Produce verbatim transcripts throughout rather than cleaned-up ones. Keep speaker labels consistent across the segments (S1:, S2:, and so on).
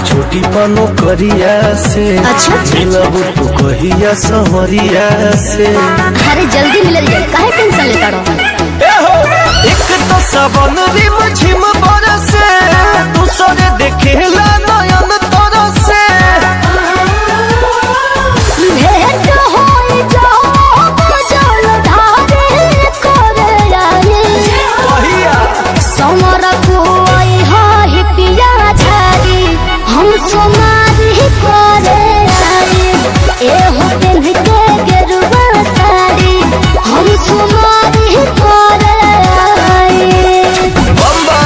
S1: छोटी पनो करिया से। अच्छा मिलब तू कहिया सहरिया से।
S2: अरे जल्दी मिल जाए, काहे टेंशन लेता रहो।
S1: एक तो सबन रिम झिम बरसे, दूसरे देखेला नयन तरसे।
S2: भेंट होई जाओ जल धारे करे आई। समर को आई हाय पिया झारी, हम सोमारी करे आई। ए हो दिन के गेरुआ साड़ी, हम सोमारी करे आई।
S1: बम्बा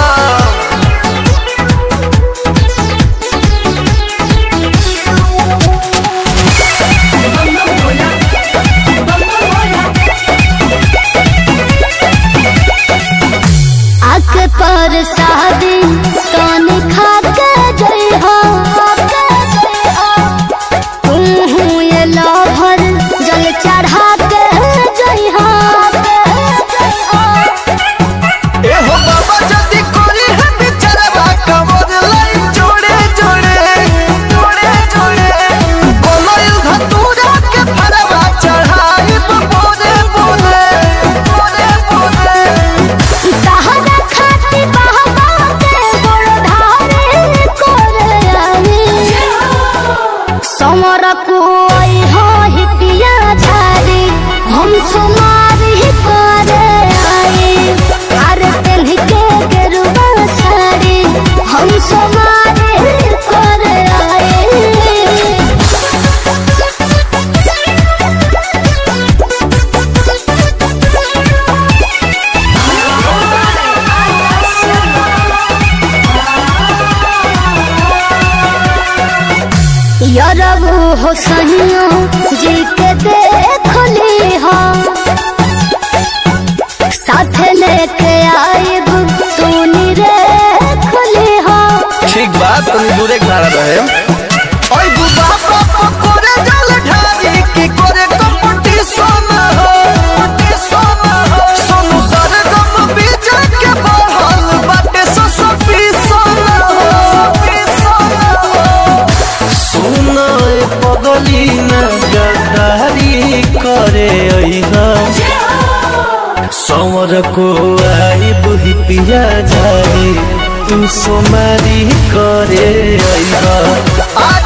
S2: आक पर शादी तन खा के जई हो। तुम ये लभर जल चढ़ा के जई हो।
S1: ए हो बाबा जदी कोरी है बिचारा कमर लाई जोड़े जोड़े जोड़े जोड़े। कोलल धतूरा के फरवा चढ़ाई बोले बोले बोले बोले।
S2: तहरा खाती बाबा के गोड़ धारे करे आई। समर को आई हाय पिया झारी, हम सोमारी करे आई। अरे पेन्ह के गेरुआ साड़ी, हम सोमारी करे आई। यरबू हो सहियों जी के देख ली हो। साथ लेके आइब तू निरे खुली हो।
S1: ठीक बात तुम दूरे खड़ा रहे। ओए बुबा पापा करे जल ढारी की करे कंपटीशन हो कंपटीशन हो। सोनू सरगम बीजे के बढ़ल बाटे ससपीशन हो सपीशन हो। सुन ए पगली न गद्दारी करे अइहा। समर को आई बुही पिया झारी, तू सोमारी करे अइहा।